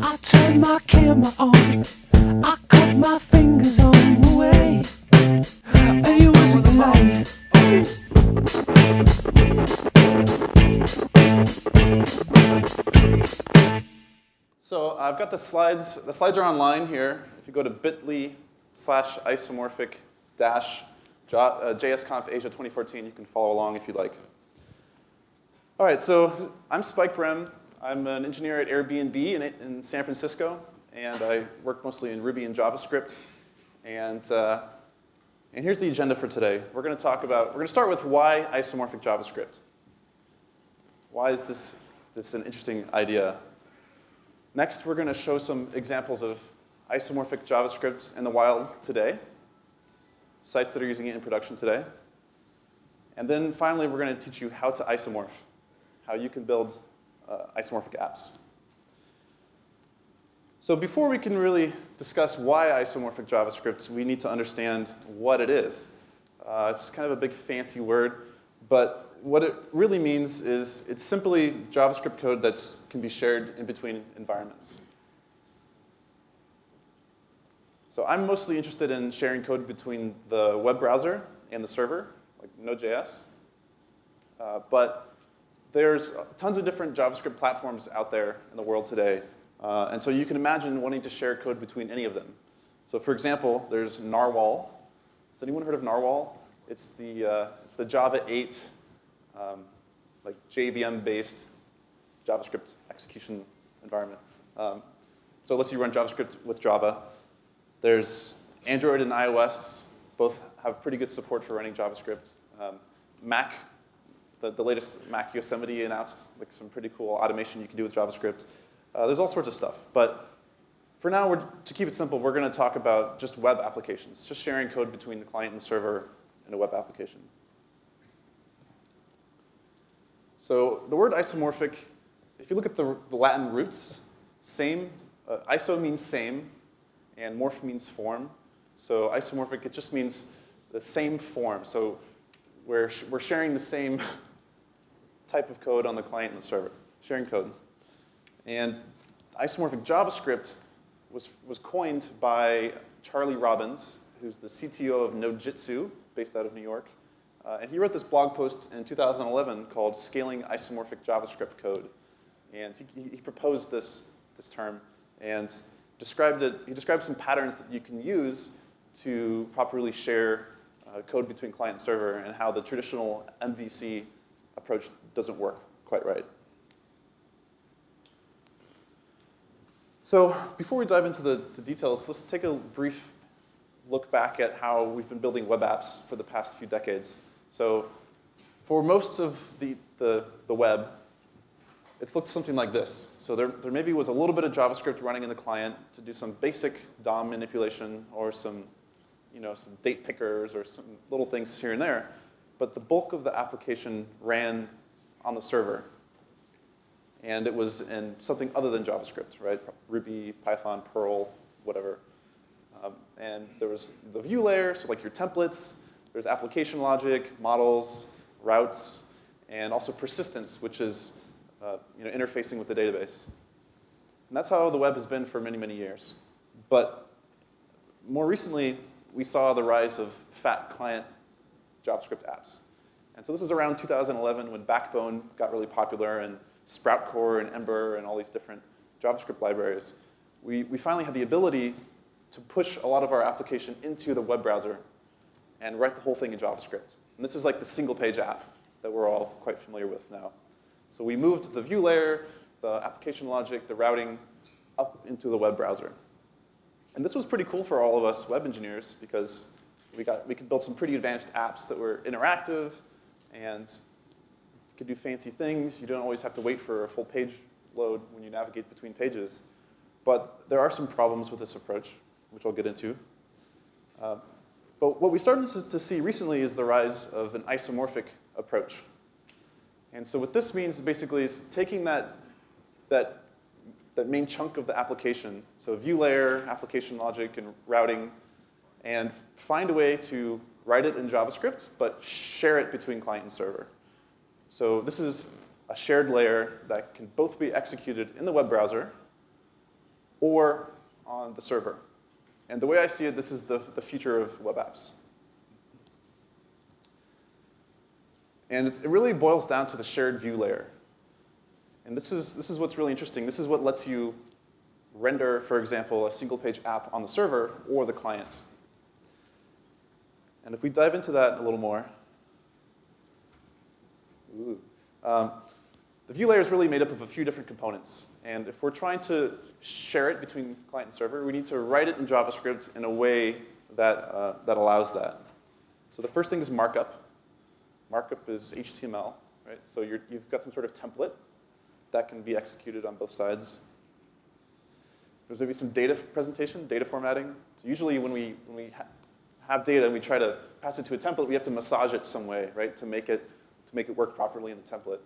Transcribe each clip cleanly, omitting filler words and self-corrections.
I turned my camera on. I cut my fingers on the way. And you wasn't polite. So I've got the slides. The slides are online here. If you go to bit.ly/isomorphic-JSConf.Asia 2014, you can follow along if you'd like. All right, so I'm Spike Brehm. I'm an engineer at Airbnb in San Francisco, and I work mostly in Ruby and JavaScript. And here's the agenda for today. We're going to start with why isomorphic JavaScript. Why is this an interesting idea? Next, we're going to show some examples of isomorphic JavaScript in the wild today, sites that are using it in production today. And then finally, we're going to teach you how to isomorph, how you can build isomorphic apps. So before we can really discuss why isomorphic JavaScript, we need to understand what it is. It's kind of a big fancy word, but what it really means is it's simply JavaScript code that can be shared in between environments. So I'm mostly interested in sharing code between the web browser and the server, like Node.js. But there's tons of different JavaScript platforms out there in the world today. And so you can imagine wanting to share code between any of them. So for example, there's Narwhal. Has anyone heard of Narwhal? It's the Java 8 like JVM-based JavaScript execution environment. So it lets you run JavaScript with Java. There's Android and iOS. Both have pretty good support for running JavaScript. Mac, the latest Mac Yosemite announced like some pretty cool automation you can do with JavaScript. There's all sorts of stuff. But for now, to keep it simple, we're going to talk about just web applications, just sharing code between the client and the server in a web application. So the word isomorphic, if you look at the Latin roots, same, iso means same, and morph means form. So isomorphic, it just means the same form. So we're sharing the same type of code on the client and the server, sharing code. And isomorphic JavaScript was coined by Charlie Robbins, who's the CTO of Node.js, based out of New York. And he wrote this blog post in 2011 called Scaling Isomorphic JavaScript Code. And he proposed this term and described it. He described some patterns that you can use to properly share code between client and server, and how the traditional MVC approach doesn't work quite right. So before we dive into the details, let's take a brief look back at how we've been building web apps for the past few decades. So for most of the web, it's looked something like this. So there maybe was a little bit of JavaScript running in the client to do some basic DOM manipulation, or some date pickers, or some little things here and there. But the bulk of the application ran on the server. And it was in something other than JavaScript, right? Ruby, Python, Perl, whatever. And there was the view layer, so like your templates. There's application logic, models, routes, and also persistence, which is interfacing with the database. And that's how the web has been for many, many years. But more recently, we saw the rise of fat client JavaScript apps. And so this is around 2011 when Backbone got really popular, and Sprout Core and Ember and all these different JavaScript libraries. We finally had the ability to push a lot of our application into the web browser and write the whole thing in JavaScript. And this is like the single-page app that we're all quite familiar with now. So we moved the view layer, the application logic, the routing up into the web browser. And this was pretty cool for all of us web engineers, because we could build some pretty advanced apps that were interactive and could do fancy things. You don't always have to wait for a full page load when you navigate between pages. But there are some problems with this approach, which I'll get into. But what we started to see recently is the rise of an isomorphic approach. And so what this means basically is taking that main chunk of the application, so view layer, application logic, and routing, and find a way to write it in JavaScript, but share it between client and server. So this is a shared layer that can both be executed in the web browser or on the server. And the way I see it, this is the future of web apps. And it really boils down to the shared view layer. And this is what's really interesting. This is what lets you render, for example, a single-page app on the server or the client. And if we dive into that a little more, the view layer is really made up of a few different components. And if we're trying to share it between client and server, we need to write it in JavaScript in a way that, that allows that. So the first thing is markup. Markup is HTML, right? So you've got some sort of template that can be executed on both sides. There's maybe some data presentation, data formatting. So usually when we have data and we try to pass it to a template, we have to massage it some way, right, to make it work properly in the template.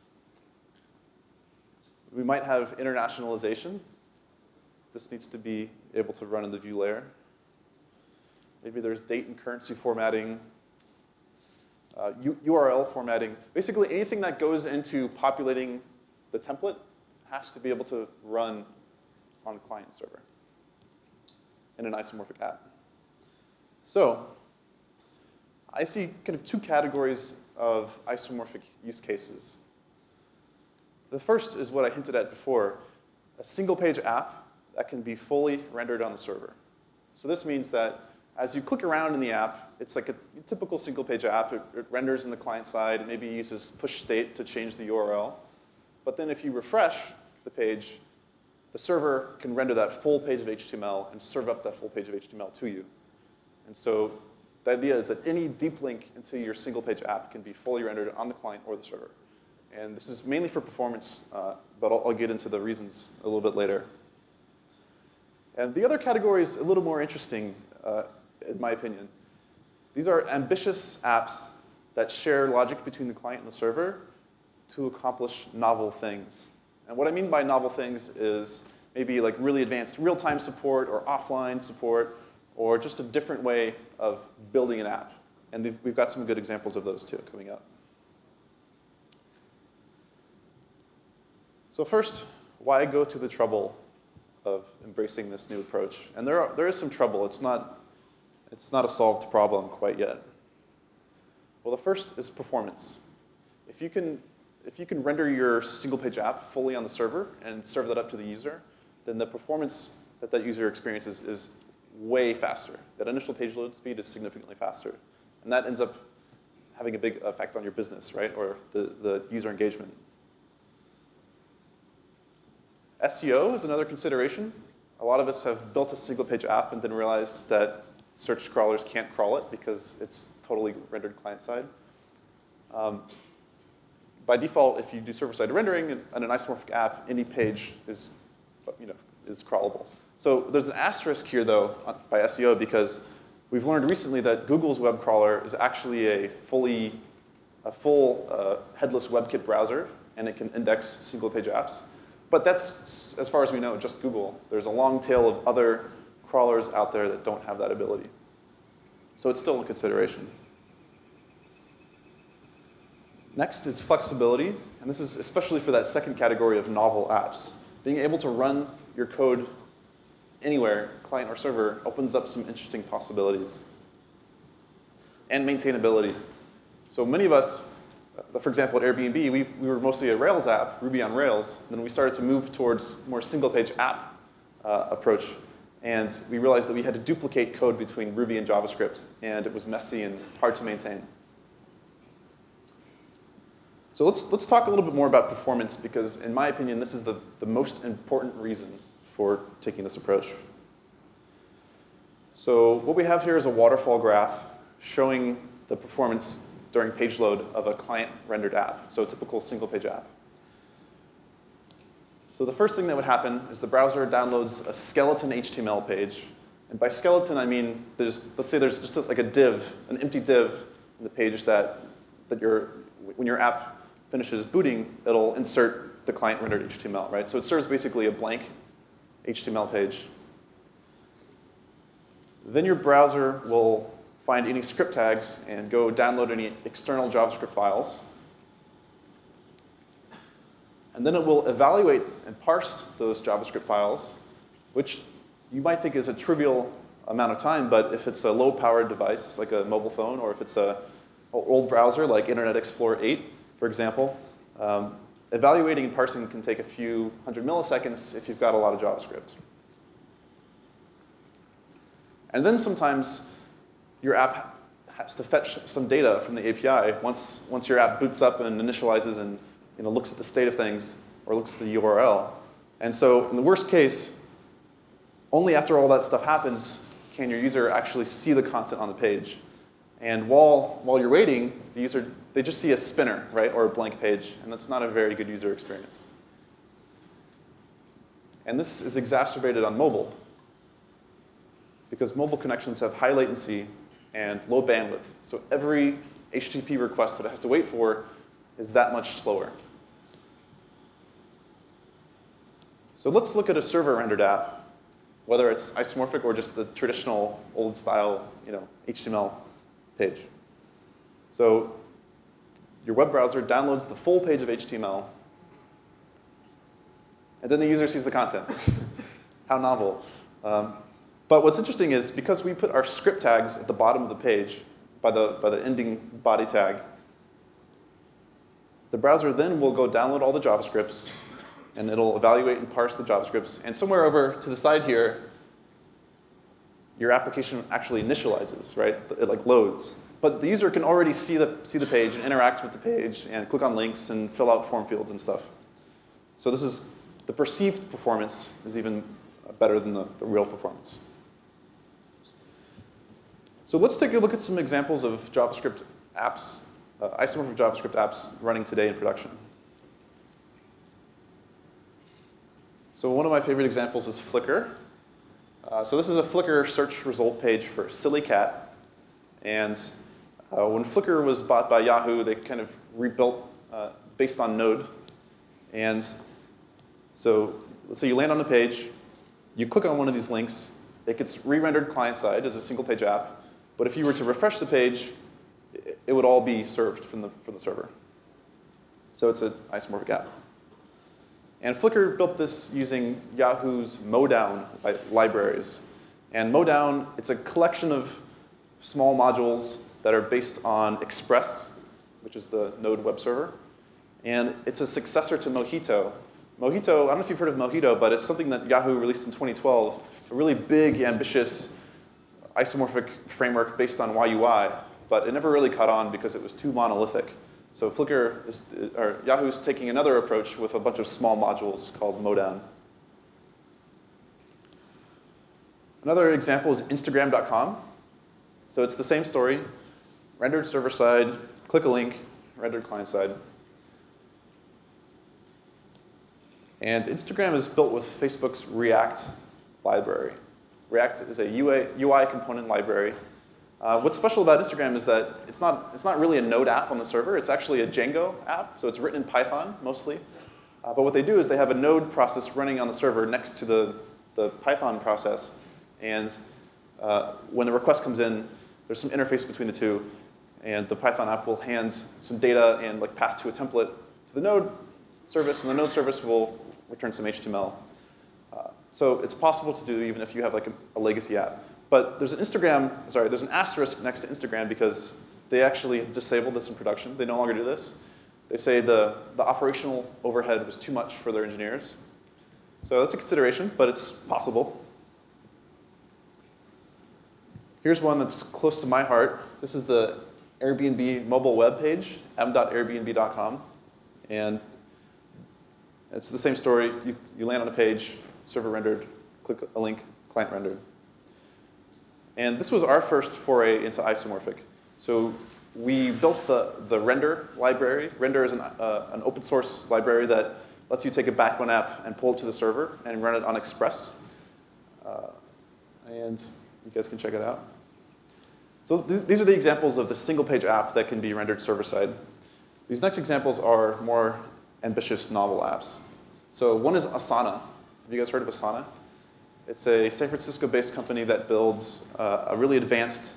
We might have internationalization. This needs to be able to run in the view layer. Maybe there's date and currency formatting. URL formatting. Basically, anything that goes into populating the template has to be able to run on client and server in an isomorphic app. So I see kind of two categories of isomorphic use cases. The first is what I hinted at before, a single-page app that can be fully rendered on the server. So this means that as you click around in the app, it's like a typical single-page app. It renders in the client side. It maybe uses push state to change the URL. But then if you refresh the page, the server can render that full page of HTML and serve up that full page of HTML to you. And so the idea is that any deep link into your single-page app can be fully rendered on the client or the server. And this is mainly for performance, but I'll get into the reasons a little bit later. And the other category is a little more interesting, in my opinion. These are ambitious apps that share logic between the client and the server to accomplish novel things. And what I mean by novel things is maybe like really advanced real-time support or offline support or just a different way of building an app. And we've got some good examples of those too coming up. So first, why go to the trouble of embracing this new approach? And there is some trouble. It's not a solved problem quite yet. Well, the first is performance. If you can render your single-page app fully on the server and serve that up to the user, then the performance that user experiences is way faster. That initial page load speed is significantly faster. And that ends up having a big effect on your business, right, or the user engagement. SEO is another consideration. A lot of us have built a single-page app and then realized that search crawlers can't crawl it because it's totally rendered client-side. By default, if you do server-side rendering in an isomorphic app, any page is crawlable. So there's an asterisk here, though, by SEO, because we've learned recently that Google's web crawler is actually a full headless WebKit browser, and it can index single-page apps. But that's, as far as we know, just Google. There's a long tail of other crawlers out there that don't have that ability. So it's still a consideration. Next is flexibility, and this is especially for that second category of novel apps. Being able to run your code anywhere, client or server, opens up some interesting possibilities. And maintainability. So many of us, for example, at Airbnb, we were mostly a Rails app, Ruby on Rails. Then we started to move towards more single-page app approach. And we realized that we had to duplicate code between Ruby and JavaScript. And it was messy and hard to maintain. So let's talk a little bit more about performance, because in my opinion, this is the most important reason for taking this approach. So what we have here is a waterfall graph showing the performance during page load of a client-rendered app, so a typical single-page app. So the first thing that would happen is the browser downloads a skeleton HTML page. And by skeleton, I mean, let's say there's just like a div, an empty div in the page that when your app finishes booting, it'll insert the client-rendered HTML, right? So it serves basically a blank HTML page. Then your browser will find any script tags and go download any external JavaScript files. And then it will evaluate and parse those JavaScript files which you might think is a trivial amount of time, but if it's a low-powered device, like a mobile phone, or if it's an old browser, like Internet Explorer 8, for example, evaluating and parsing can take a few hundred milliseconds if you've got a lot of JavaScript. And then sometimes your app has to fetch some data from the API once your app boots up and initializes and looks at the state of things or looks at the URL. And so in the worst case, only after all that stuff happens can your user actually see the content on the page. And while you're waiting, they just see a spinner, right, or a blank page, and that's not a very good user experience. And this is exacerbated on mobile, because mobile connections have high latency and low bandwidth. So every HTTP request that it has to wait for is that much slower. So let's look at a server-rendered app, whether it's isomorphic or just the traditional old-style HTML page. So your web browser downloads the full page of HTML, and then the user sees the content. How novel. But what's interesting is because we put our script tags at the bottom of the page by the ending body tag, the browser then will go download all the JavaScripts, and it'll evaluate and parse the JavaScripts. And somewhere over to the side here, your application actually initializes, right? It like loads. But the user can already see the page and interact with the page and click on links and fill out form fields and stuff. So this is the perceived performance is even better than the real performance. So let's take a look at some examples of JavaScript apps, isomorphic JavaScript apps running today in production. So one of my favorite examples is Flickr. So this is a Flickr search result page for Silly Cat. And when Flickr was bought by Yahoo, they kind of rebuilt based on Node. And so let's say you land on a page, you click on one of these links, it gets re-rendered client-side as a single-page app. But if you were to refresh the page, it would all be served from the server. So it's an isomorphic app. And Flickr built this using Yahoo's Mowdown libraries. And Mowdown, it's a collection of small modules that are based on Express, which is the Node web server. And it's a successor to Mojito. Mojito, I don't know if you've heard of Mojito, but it's something that Yahoo released in 2012, a really big, ambitious isomorphic framework based on YUI. But it never really caught on because it was too monolithic. So Yahoo's taking another approach with a bunch of small modules called Mowdown. Another example is Instagram.com. So it's the same story, rendered server-side, click a link, rendered client-side. And Instagram is built with Facebook's React library. React is a UI component library. What's special about Instagram is that it's not really a Node app on the server. It's actually a Django app. So it's written in Python mostly. But what they do is they have a Node process running on the server next to the Python process. And when the request comes in, there's some interface between the two. And the Python app will hand some data and path to a template to the Node service. And the Node service will return some HTML. So it's possible to do even if you have a legacy app. But there's an asterisk next to Instagram because they actually disabled this in production. They no longer do this. They say the operational overhead was too much for their engineers. So that's a consideration, but it's possible. Here's one that's close to my heart. This is the Airbnb mobile web page, m.airbnb.com. And it's the same story. You land on a page, server rendered, click a link, client rendered. And this was our first foray into isomorphic. So we built the render library. Render is an open source library that lets you take a backbone app and pull it to the server and run it on Express. And you guys can check it out. So these are the examples of the single page app that can be rendered server side. These next examples are more ambitious novel apps. So one is Asana. Have you guys heard of Asana? It's a San Francisco-based company that builds a really advanced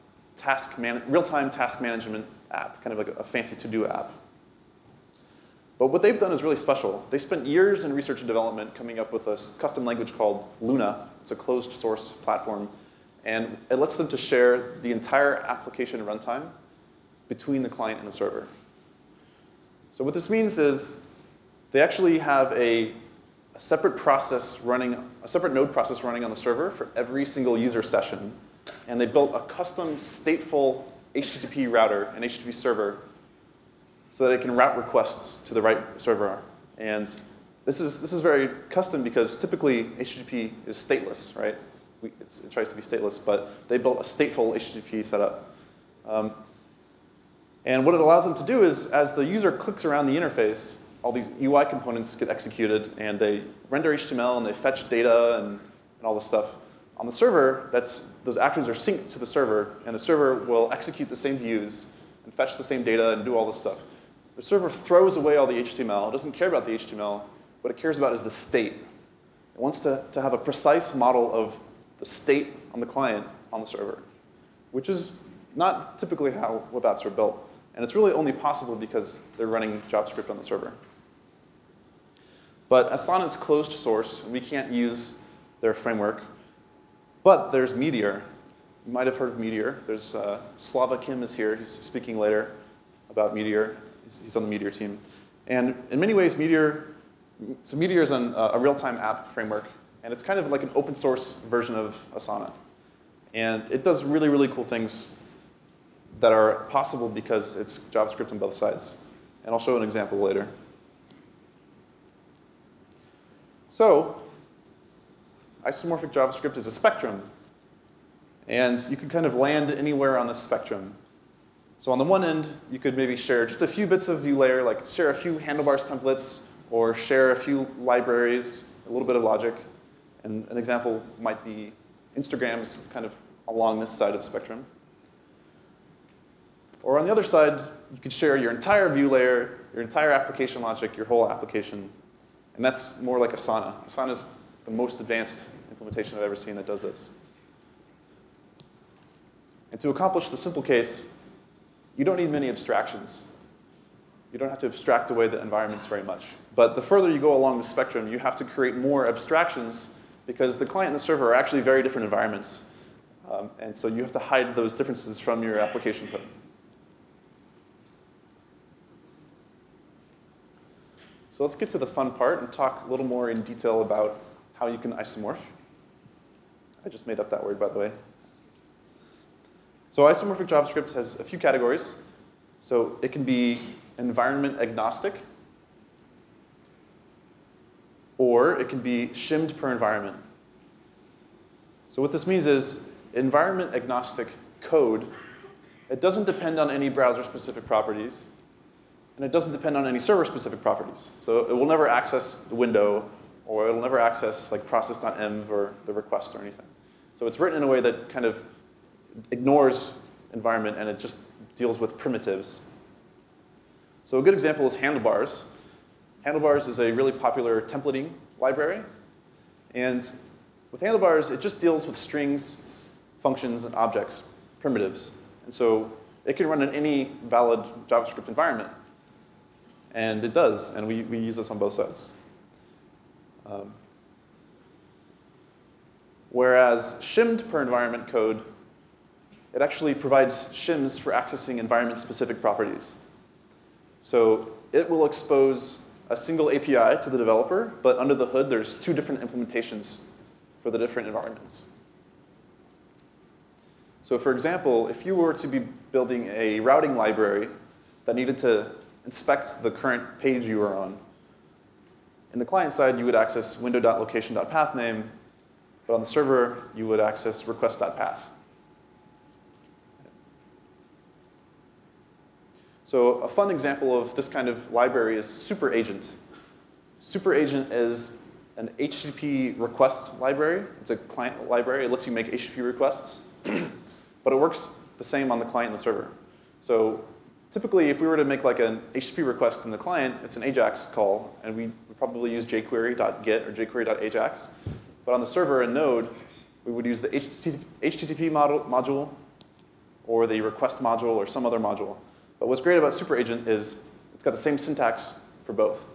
real-time task management app, kind of like a fancy to-do app. But what they've done is really special. They spent years in research and development coming up with a custom language called Luna. It's a closed source platform. And it lets them to share the entire application runtime between the client and the server. So what this means is they actually have a separate process running, a separate node process running on the server for every single user session. And they built a custom stateful HTTP router and HTTP server so that it can route requests to the right server. And this is very custom because typically HTTP is stateless, right? It tries to be stateless, but they built a stateful HTTP setup. And what it allows them to do is, as the user clicks around the interface, all these UI components get executed, and they render HTML, and they fetch data, and all this stuff. On the server, those actions are synced to the server, and the server will execute the same views, and fetch the same data, and do all this stuff. The server throws away all the HTML. It doesn't care about the HTML. What it cares about is the state. It wants to have a precise model of the state on the client on the server, which is not typically how web apps are built. And it's really only possible because they're running JavaScript on the server. But Asana is closed source, and we can't use their framework. But there's Meteor. You might have heard of Meteor. There's Slava Kim is here. He's speaking later about Meteor. He's on the Meteor team. And in many ways, Meteor is a real-time app framework. And it's kind of like an open source version of Asana. And it does really, really cool things that are possible because it's JavaScript on both sides. And I'll show an example later. So isomorphic JavaScript is a spectrum. And you can kind of land anywhere on the spectrum. So on the one end, you could maybe share just a few bits of view layer, like share a few handlebars templates, or share a few libraries, a little bit of logic. And an example might be Instagram's kind of along this side of the spectrum. Or on the other side, you could share your entire view layer, your entire application logic, your whole application. And that's more like Asana. Asana is the most advanced implementation I've ever seen that does this. And to accomplish the simple case, you don't need many abstractions. You don't have to abstract away the environments very much. But the further you go along the spectrum, you have to create more abstractions because the client and the server are actually very different environments. And so you have to hide those differences from your application code. So let's get to the fun part and talk a little more in detail about how you can isomorph. I just made up that word, by the way. So isomorphic JavaScript has a few categories. So it can be environment agnostic, or it can be shimmed per environment. So what this means is environment agnostic code, it doesn't depend on any browser-specific properties, and it doesn't depend on any server-specific properties. So it will never access the window, or it will never access like process.env or the request or anything. So it's written in a way that kind of ignores environment, and it just deals with primitives. So a good example is handlebars. Handlebars is a really popular templating library. And with handlebars, it just deals with strings, functions, and objects, primitives. And so it can run in any valid JavaScript environment. And it does, and we use this on both sides. Whereas shimmed per environment code, it actually provides shims for accessing environment-specific properties. So it will expose a single API to the developer, but under the hood, there's two different implementations for the different environments. So for example, if you were to be building a routing library that needed to inspect the current page you were on, in the client side, you would access window.location.pathname, but on the server, you would access request.path. So a fun example of this kind of library is Super Agent. Super Agent is an HTTP request library. It's a client library. It lets you make HTTP requests. But it works the same on the client and the server. So typically, if we were to make like an HTTP request in the client, it's an AJAX call. And we would probably use jQuery.get or jQuery.ajax. But on the server in Node, we would use the HTTP module or the request module or some other module. But what's great about Super Agent is it's got the same syntax for both.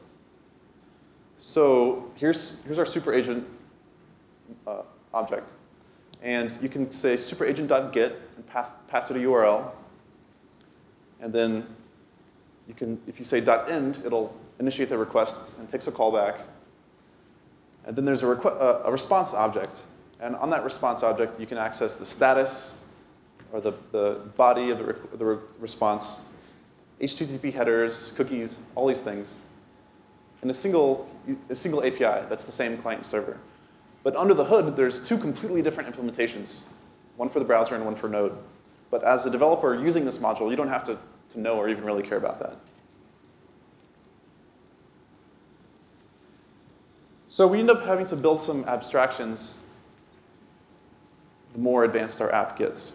So here's our super agent object. And you can say superagent.get and pass it a URL. And then you can, if you say .end, it'll initiate the request and takes a callback. And then there's a response object. And on that response object, you can access the status or the body of the response, HTTP headers, cookies, all these things, in a single API that's the same client and server. But under the hood, there's two completely different implementations, one for the browser and one for Node. But as a developer using this module, you don't have to know or even really care about that. So we end up having to build some abstractions the more advanced our app gets.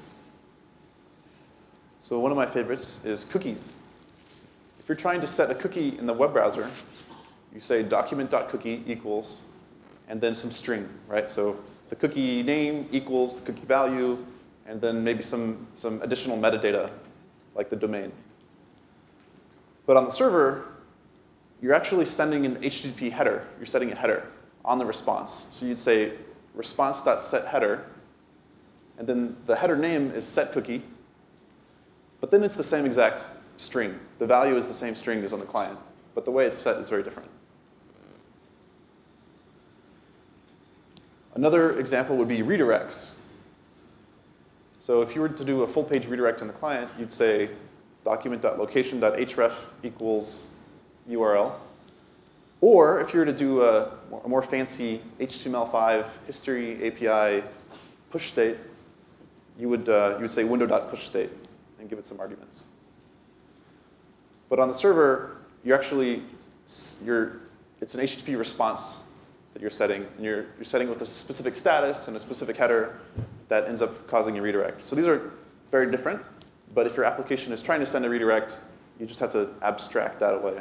So one of my favorites is cookies. If you're trying to set a cookie in the web browser, you say document.cookie equals, and then some string, right? So the cookie name equals the cookie value, and then maybe some additional metadata, like the domain. But on the server, you're actually sending an HTTP header. You're setting a header on the response. So you'd say response.setHeader, and then the header name is setCookie, but then it's the same exact string. The value is the same string as on the client, but the way it's set is very different. Another example would be redirects. So if you were to do a full-page redirect in the client, you'd say document.location.href equals URL. Or if you were to do a more fancy HTML5 history API push state, you would say window.pushState and give it some arguments. But on the server, it's an HTTP response that you're setting, and you're setting with a specific status and a specific header that ends up causing a redirect. So these are very different, but if your application is trying to send a redirect, you just have to abstract that away.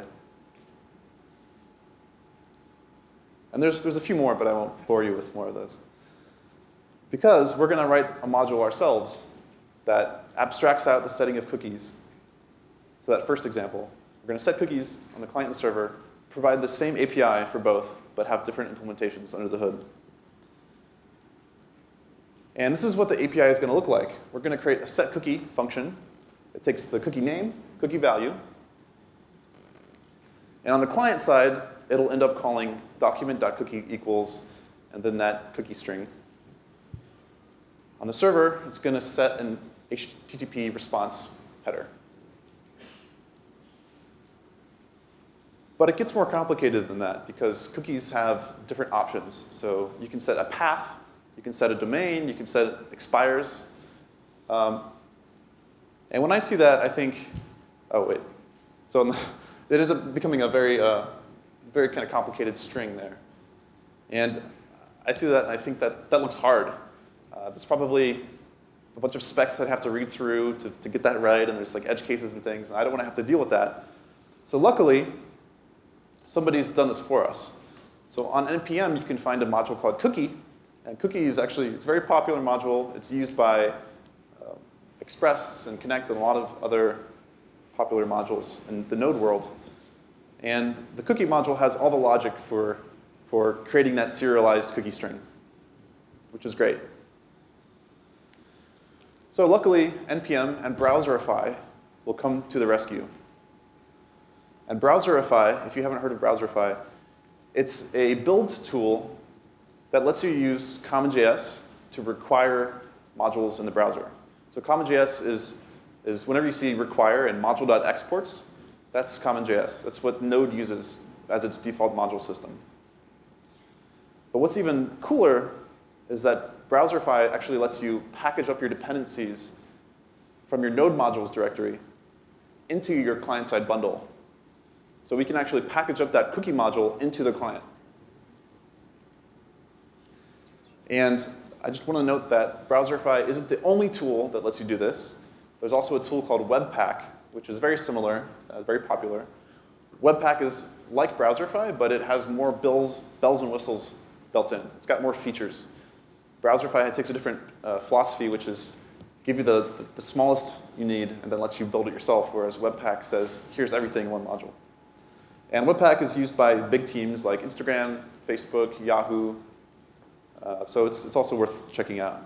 And there's a few more, but I won't bore you with more of those. Because we're going to write a module ourselves that abstracts out the setting of cookies. So that first example, we're going to set cookies on the client and the server, provide the same API for both, but have different implementations under the hood. And this is what the API is going to look like. We're going to create a setCookie function. It takes the cookie name, cookie value. And on the client side, it'll end up calling document.cookie equals, and then that cookie string. On the server, it's going to set an HTTP response header. But it gets more complicated than that, because cookies have different options. So you can set a path, you can set a domain, you can set expires. And when I see that, I think, oh, wait. So it ends up becoming a very kind of complicated string there. And I see that, and I think that looks hard. There's probably a bunch of specs that I have to read through to get that right, and there's like edge cases and things, and I don't want to have to deal with that. So luckily, somebody's done this for us. So on NPM, you can find a module called Cookie. And Cookie is actually, it's a very popular module. It's used by Express and Connect and a lot of other popular modules in the Node world. And the Cookie module has all the logic for creating that serialized cookie string, which is great. So luckily, NPM and Browserify will come to the rescue. And Browserify, if you haven't heard of Browserify, it's a build tool that lets you use CommonJS to require modules in the browser. So CommonJS is whenever you see require in module.exports, that's CommonJS. That's what Node uses as its default module system. But what's even cooler is that Browserify actually lets you package up your dependencies from your Node modules directory into your client-side bundle. So we can actually package up that cookie module into the client. And I just want to note that Browserify isn't the only tool that lets you do this. There's also a tool called Webpack, which is very similar, very popular. Webpack is like Browserify, but it has more bells and whistles built in. It's got more features. Browserify takes a different philosophy, which is give you the smallest you need and then lets you build it yourself, whereas Webpack says, here's everything in one module. And Webpack is used by big teams like Instagram, Facebook, Yahoo. So it's also worth checking out.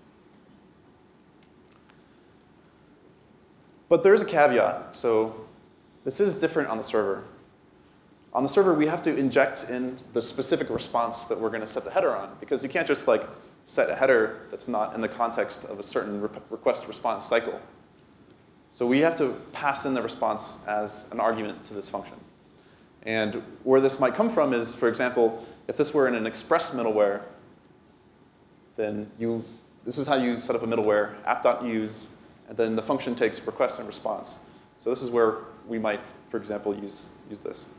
But there is a caveat. So this is different on the server. On the server, we have to inject in the specific response that we're going to set the header on, because you can't just like set a header that's not in the context of a certain request-response cycle. So we have to pass in the response as an argument to this function. And where this might come from is, for example, if this were in an express middleware, then this is how you set up a middleware, app.use, and then the function takes request and response. So this is where we might, for example, use this.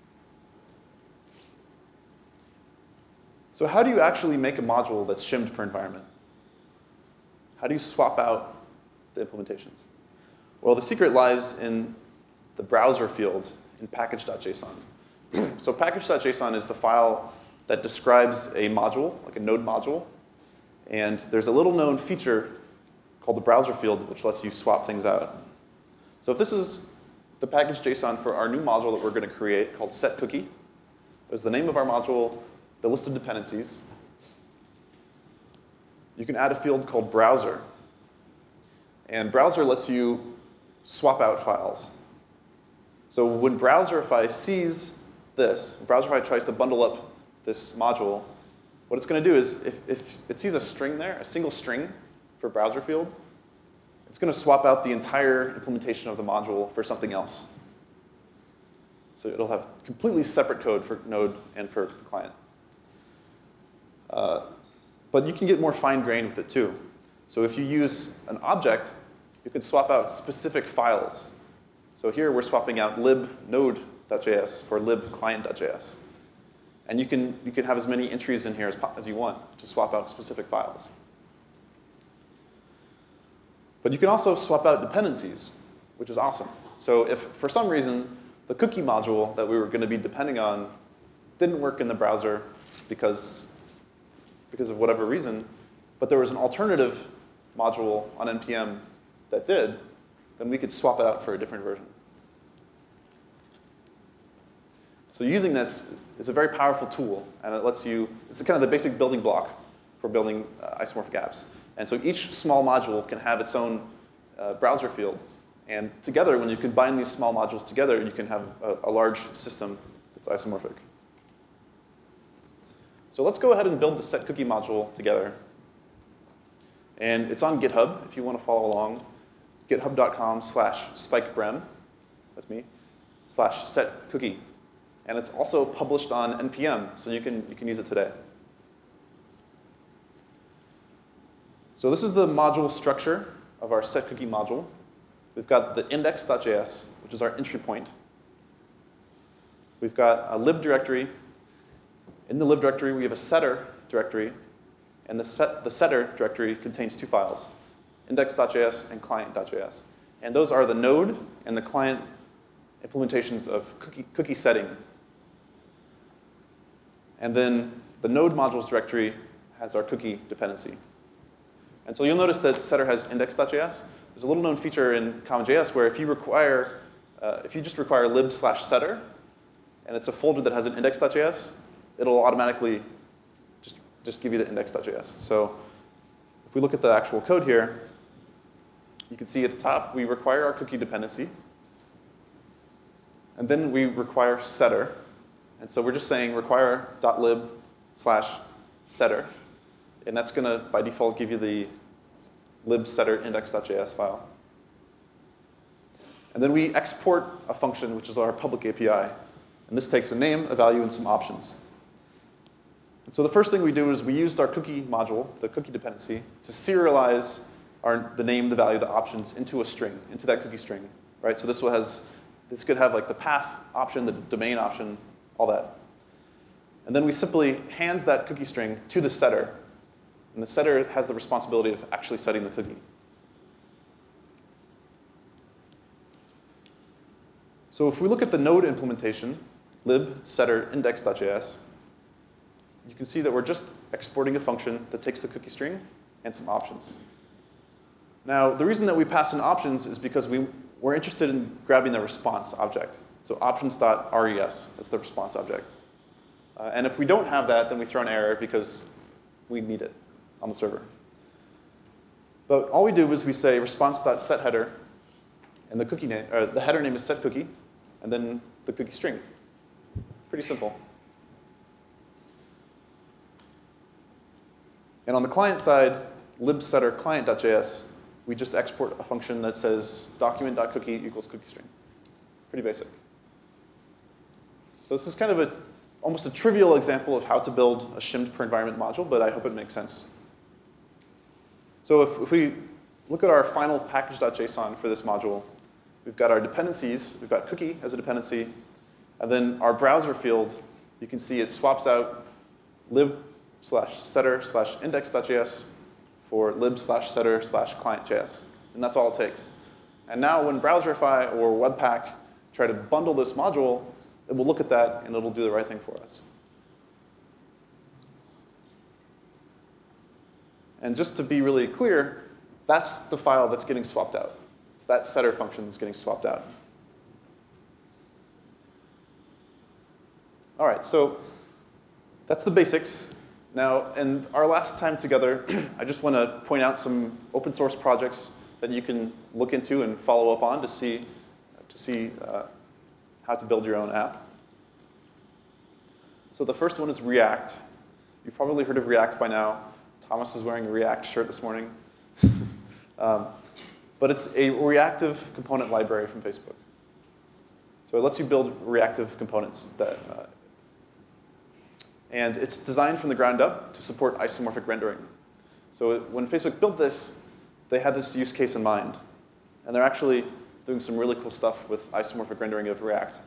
So how do you actually make a module that's shimmed per environment? How do you swap out the implementations? Well, the secret lies in the browser field in package.json. So package.json is the file that describes a module, like a Node module. And there's a little known feature called the browser field, which lets you swap things out. So if this is the package.json for our new module that we're going to create called setCookie, there's the name of our module, the list of dependencies. You can add a field called browser. And browser lets you swap out files. So when Browserify sees this, Browserify tries to bundle up this module, what it's going to do is if it sees a string there, a single string for browser field, it's going to swap out the entire implementation of the module for something else. So it'll have completely separate code for Node and for the client. But you can get more fine-grained with it too. So if you use an object, you can swap out specific files. So here we're swapping out lib.node.js for libclient.js. And you can have as many entries in here as you want to swap out specific files. But you can also swap out dependencies, which is awesome. So if for some reason the cookie module that we were going to be depending on didn't work in the browser because of whatever reason, but there was an alternative module on NPM that did, then we could swap it out for a different version. So using this is a very powerful tool, and it lets you, it's kind of the basic building block for building isomorphic apps. And so each small module can have its own browser field. And together, when you combine these small modules together, you can have a large system that's isomorphic. So let's go ahead and build the setCookie module together. And it's on GitHub, if you want to follow along. github.com/spikebrem, that's me, /setCookie. And it's also published on NPM, so you can use it today. So this is the module structure of our setCookie module. We've got the index.js, which is our entry point. We've got a lib directory. In the lib directory, we have a setter directory. And the setter directory contains two files, index.js and client.js. And those are the node and the client implementations of cookie setting. And then the node modules directory has our cookie dependency. And so you'll notice that setter has index.js. There's a little known feature in CommonJS where if you just require lib/setter, and it's a folder that has an index.js, it'll automatically just give you the index.js. So if we look at the actual code here, you can see at the top, we require our cookie dependency. And then we require setter. And so we're just saying require.lib/setter. And that's going to, by default, give you the lib/setter index.js file. And then we export a function, which is our public API. And this takes a name, a value, and some options. And so the first thing we do is we used our cookie module, the cookie dependency, to serialize the name, the value, the options into a string, into that cookie string. Right? So this could have like the path option, the domain option, all that. And then we simply hand that cookie string to the setter. And the setter has the responsibility of actually setting the cookie. So if we look at the node implementation, lib/setter index.js, you can see that we're just exporting a function that takes the cookie string and some options. Now, the reason that we pass in options is because we're interested in grabbing the response object. So options.res, that's the response object. And if we don't have that, then we throw an error because we need it on the server. But all we do is we say response.setHeader, and the cookie name, or the header name is setCookie, and then the cookie string. Pretty simple. And on the client side, libsetter client.js, we just export a function that says document.cookie equals cookie string. Pretty basic. So this is kind of almost a trivial example of how to build a shimmed per environment module, but I hope it makes sense. So if we look at our final package.json for this module, we've got our dependencies. We've got cookie as a dependency. And then our browser field, you can see it swaps out lib/setter/index.js for lib/setter/client.js. And that's all it takes. And now when Browserify or Webpack try to bundle this module, it will look at that and it'll do the right thing for us. And just to be really clear, that's the file that's getting swapped out. It's that setter function that's getting swapped out. All right, so that's the basics. Now, in our last time together, I just want to point out some open source projects that you can look into and follow up on to see how to build your own app. So the first one is React. You've probably heard of React by now. Thomas is wearing a React shirt this morning. But it's a reactive component library from Facebook. So it lets you build reactive components and it's designed from the ground up to support isomorphic rendering. So when Facebook built this, they had this use case in mind. And they're actually doing some really cool stuff with isomorphic rendering of React.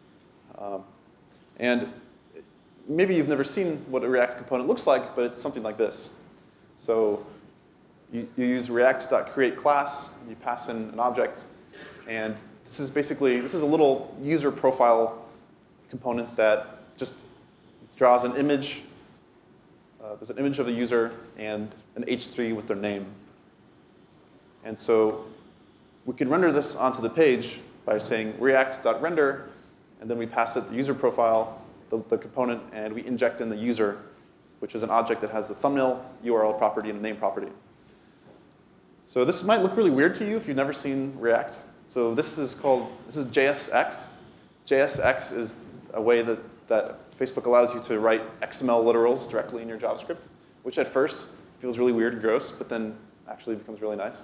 And maybe you've never seen what a React component looks like, but it's something like this. So you use react.createClass, you pass in an object, and this is a little user profile component that just draws an image. There's an image of the user and an H3 with their name. And so we can render this onto the page by saying react.render, and then we pass it the user profile, the component, and we inject in the user, which is an object that has a thumbnail, URL property, and a name property. So this might look really weird to you if you've never seen React. So this is JSX. JSX is a way that Facebook allows you to write XML literals directly in your JavaScript, which at first feels really weird and gross, but then actually becomes really nice.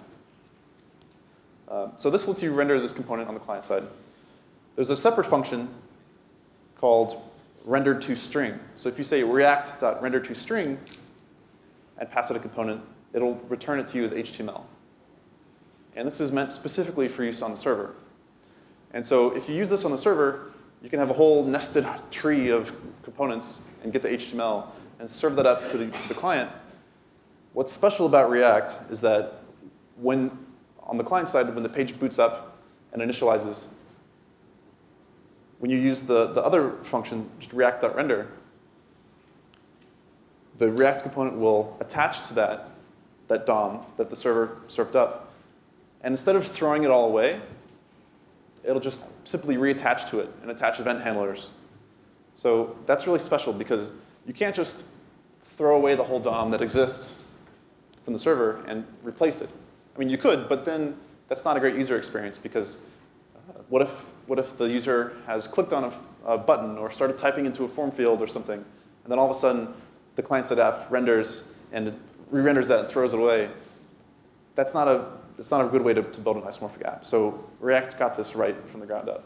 So this lets you render this component on the client side. There's a separate function called renderToString. So if you say react.renderToString and pass it a component, it'll return it to you as HTML. And this is meant specifically for use on the server. And so if you use this on the server, you can have a whole nested tree of components and get the HTML and serve that up to the client. What's special about React is that on the client side, when the page boots up and initializes, when you use the other function, just react.render, the React component will attach to that DOM that the server served up. And instead of throwing it all away, it'll just simply reattach to it and attach event handlers. So that's really special because you can't just throw away the whole DOM that exists from the server and replace it. I mean, you could, but then that's not a great user experience because what if the user has clicked on a button or started typing into a form field or something, and then all of a sudden the client-side app renders and re-renders that and throws it away? That's not a good way to build an isomorphic app. So React got this right from the ground up.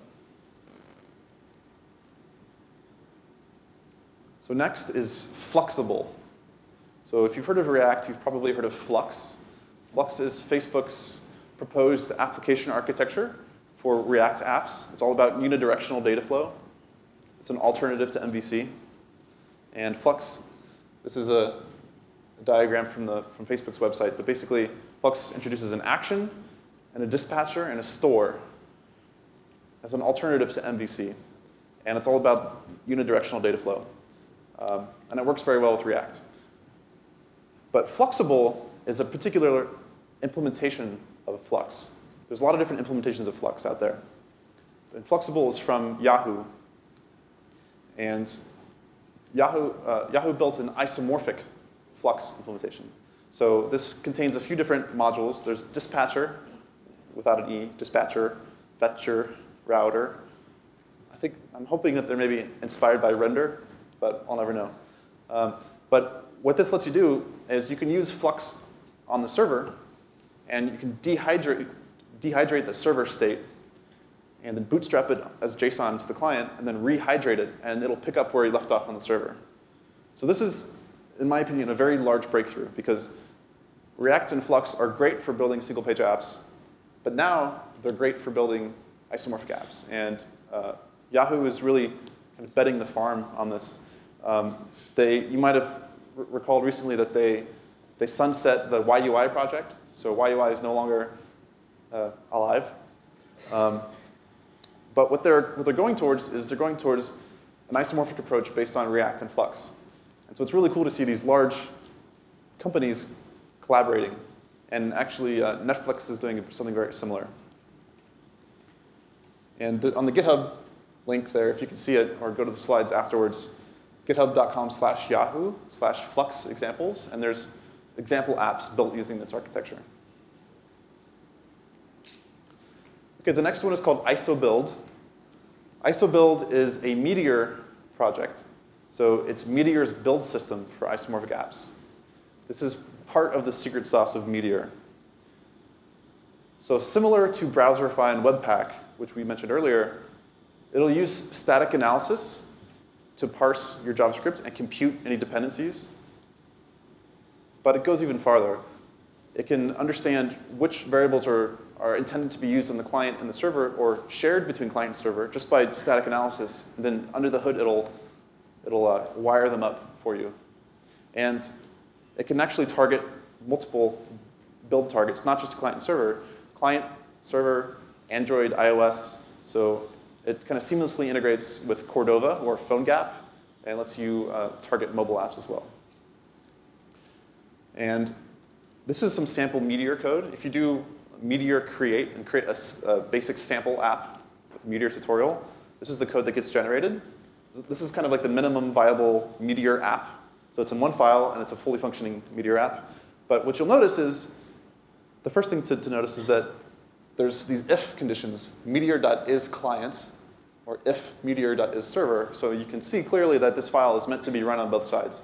So next is Fluxible. So if you've heard of React, you've probably heard of Flux. Flux is Facebook's proposed application architecture for React apps. It's all about unidirectional data flow. It's an alternative to MVC. And Flux, this is a diagram from Facebook's website, but basically Flux introduces an action and a dispatcher and a store as an alternative to MVC. And it's all about unidirectional data flow. And it works very well with React. But Fluxible is a particular implementation of Flux. There's a lot of different implementations of Flux out there. And Fluxible is from Yahoo. And Yahoo built an isomorphic Flux implementation. So this contains a few different modules. There's dispatcher, without an E, dispatcher, fetcher, router. I'm hoping that they're maybe inspired by render, but I'll never know. But what this lets you do is you can use Flux on the server, and you can dehydrate the server state, and then bootstrap it as JSON to the client, and then rehydrate it, and it'll pick up where you left off on the server. So this is, in my opinion, a very large breakthrough, because React and Flux are great for building single-page apps, but now they're great for building isomorphic apps. And Yahoo is really kind of betting the farm on this. You might have recalled recently that they sunset the YUI project. So YUI is no longer alive. But what they're going towards is they're going towards an isomorphic approach based on React and Flux. And so it's really cool to see these large companies collaborating. And actually, Netflix is doing something very similar. And on the GitHub link there, if you can see it, or go to the slides afterwards, github.com/yahoo/flux examples, and there's example apps built using this architecture. Okay, the next one is called IsoBuild. IsoBuild is a Meteor project. So it's Meteor's build system for isomorphic apps. This is part of the secret sauce of Meteor. So similar to Browserify and Webpack, which we mentioned earlier, it'll use static analysis to parse your JavaScript and compute any dependencies. But it goes even farther. It can understand which variables are intended to be used on the client and the server, or shared between client and server, just by static analysis. And then under the hood, it'll wire them up for you. And it can actually target multiple build targets, not just client and server. Client, server, Android, iOS. So it kind of seamlessly integrates with Cordova or PhoneGap, and lets you target mobile apps as well. And this is some sample Meteor code. If you do Meteor create and create a basic sample app with Meteor tutorial, this is the code that gets generated. This is kind of like the minimum viable Meteor app. So it's in one file, and it's a fully functioning Meteor app. But what you'll notice is, the first thing to notice is that there's these if conditions, meteor.isClient, or if meteor.isServer. So you can see clearly that this file is meant to be run on both sides.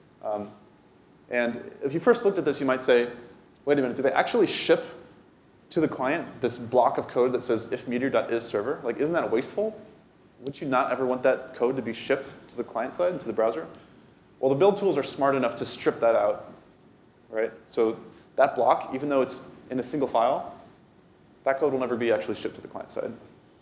And if you first looked at this, you might say, wait a minute, do they actually ship to the client this block of code that says if meteor.isServer? Like, isn't that wasteful? Would you not ever want that code to be shipped to the client side and to the browser? Well, the build tools are smart enough to strip that out, right? So that block, even though it's in a single file, that code will never be actually shipped to the client side.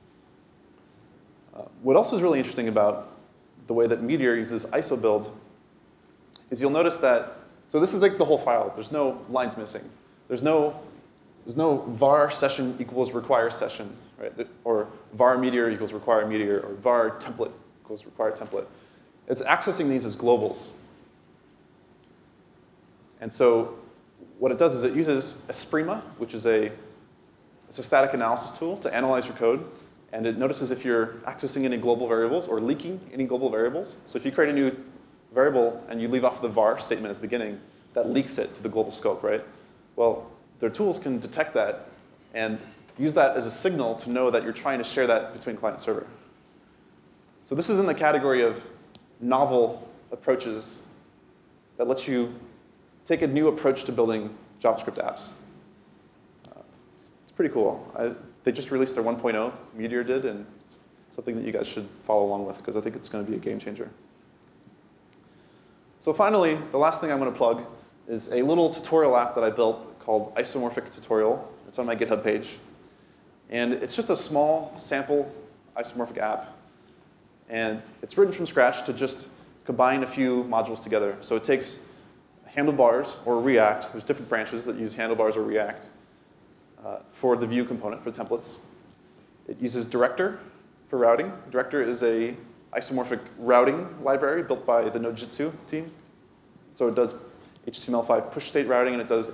What else is really interesting about the way that Meteor uses IsoBuild is you'll notice that, so this is like the whole file. There's no lines missing. There's no var session equals require session, right? Or var meteor equals require meteor, or var template equals require template. It's accessing these as globals. And so what it does is it uses Esprima, which is it's a static analysis tool to analyze your code. And it notices if you're accessing any global variables or leaking any global variables. So if you create a new variable and you leave off the var statement at the beginning, that leaks it to the global scope, right? Well, their tools can detect that and use that as a signal to know that you're trying to share that between client and server. So this is in the category of novel approaches that lets you take a new approach to building JavaScript apps. It's pretty cool. They just released their 1.0, Meteor did, and it's something that you guys should follow along with, because I think it's going to be a game changer. So finally, the last thing I'm going to plug is a little tutorial app that I built called Isomorphic Tutorial. It's on my GitHub page. And it's just a small sample isomorphic app. And it's written from scratch to just combine a few modules together. So it takes handlebars or React. There's different branches that use handlebars or React for the view component, for templates. It uses Director for routing. Director is a isomorphic routing library built by the Node.js team. So it does HTML5 push state routing, and it does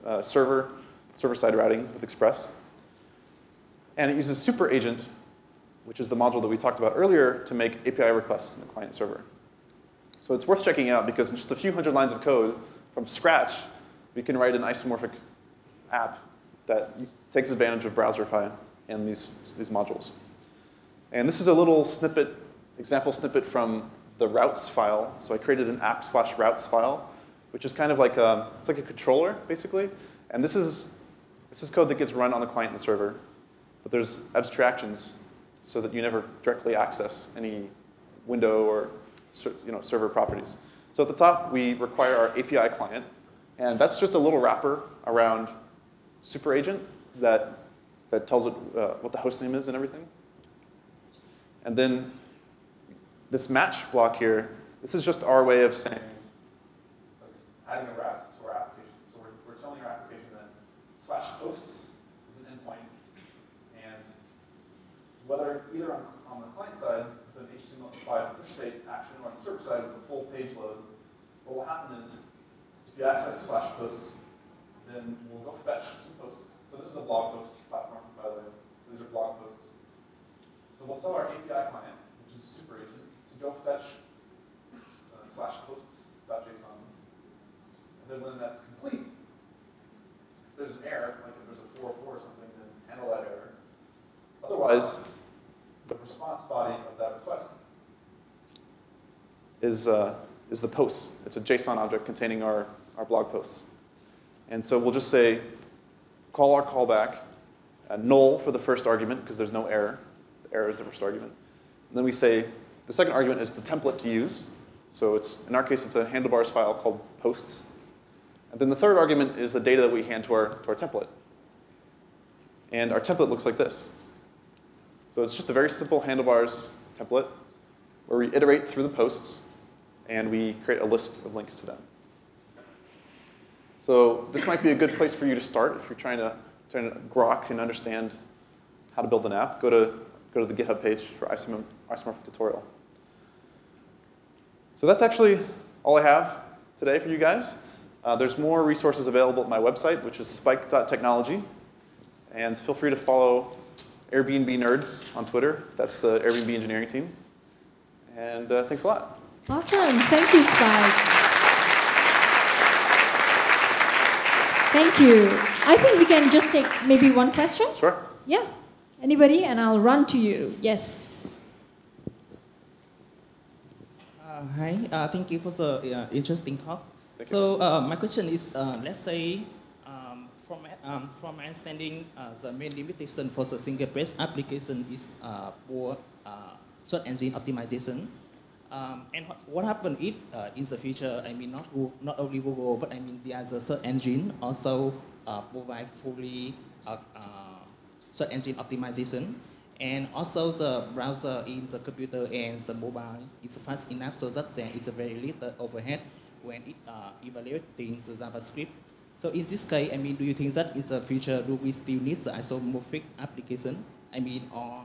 server-side routing with Express. And it uses Super Agent which is the module that we talked about earlier to make API requests in the client server. So it's worth checking out because in just a few hundred lines of code from scratch, we can write an isomorphic app that takes advantage of Browserify and these modules. And this is a little snippet, example snippet from the routes file. So I created an app/routes file, which is kind of like it's like a controller, basically. And this is code that gets run on the client and the server. But there's abstractions so that you never directly access any window or server properties. So at the top, we require our API client. And that's just a little wrapper around super agent that tells it what the host name is and everything. And then this match block here, this is just our way of saying, adding a route to our application. So we're telling our application that /posts is an endpoint. And whether either on the client side with an HTML5 push state action or on the server side with a full page load, what will happen is if you access /posts, then we'll go fetch some posts. So this is a blog post platform, by the way. So these are blog posts. So we'll tell our API client, which is super agent, to go fetch /posts.json. And then when that's complete, if there's an error, like if there's a 404 or something, then handle that error. Otherwise, the response body of that request is the posts. It's a JSON object containing our blog posts. And so we'll just say, call our callback, null for the first argument, because there's no error. The error is the first argument. And then we say, the second argument is the template to use. So in our case, it's a handlebars file called posts. And then the third argument is the data that we hand to our template. And our template looks like this. So it's just a very simple handlebars template where we iterate through the posts, and we create a list of links to them. So this might be a good place for you to start if you're trying to grok and understand how to build an app. Go to the GitHub page for Isomorphic tutorial. So that's actually all I have today for you guys. There's more resources available at my website, which is spike.technology. And feel free to follow Airbnb Nerds on Twitter. That's the Airbnb engineering team. And thanks a lot. Awesome. Thank you, Spike. Thank you. I think we can just take maybe one question. Sure. Yeah. Anybody? And I'll run to you. Yes. Hi. Thank you for the interesting talk. So my question is, let's say, from my understanding, the main limitation for the single-page application is poor search engine optimization. And what happens if, in the future, I mean, not only Google, but I mean the other search engine also provide fully search engine optimization, and also the browser in the computer and the mobile is fast enough so that there is a very little overhead when it evaluating the JavaScript. So in this case, I mean, do you think that in the future, do we still need the isomorphic application? I mean, or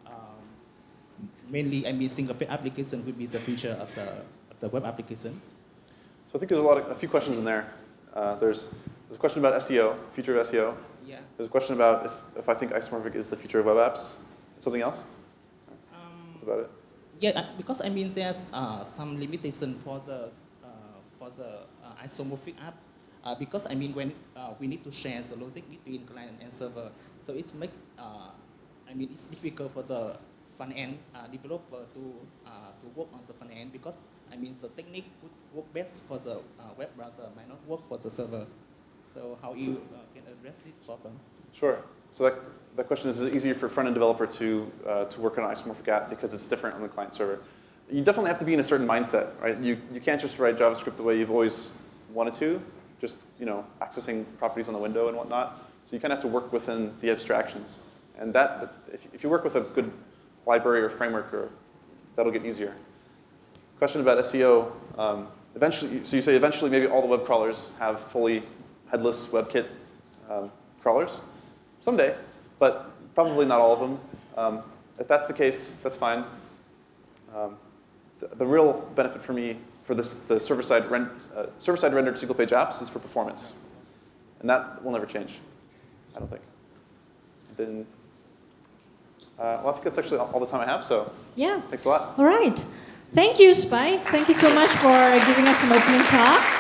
mainly, I mean, single-page application would be the future of the web application? So I think there's a few questions in there. There's a question about SEO, future of SEO. Yeah. There's a question about if I think isomorphic is the future of web apps. Something else? That's about it. Yeah, because I mean, there's some limitation for the isomorphic app. Because I mean, when we need to share the logic between client and server, so it makes I mean, it's difficult for the front-end developer to work on the front-end because, I mean, the technique would work best for the web browser, might not work for the server. So how you can address this problem? Sure. So that question is easier for front-end developer to work on an isomorphic app because it's different on the client server. You definitely have to be in a certain mindset, right? You can't just write JavaScript the way you've always wanted to, just accessing properties on the window and whatnot. So you kind of have to work within the abstractions. And that, if you work with a good library or framework, that'll get easier. Question about SEO. Eventually, so you say eventually maybe all the web crawlers have fully headless WebKit crawlers. Someday, but probably not all of them. If that's the case, that's fine. The real benefit for me for the server-side rendered single-page apps is for performance. And that will never change, I don't think. Then Well, I think that's actually all the time I have, so Yeah. thanks a lot. All right. Thank you, Spy. Thank you so much for giving us an opening talk.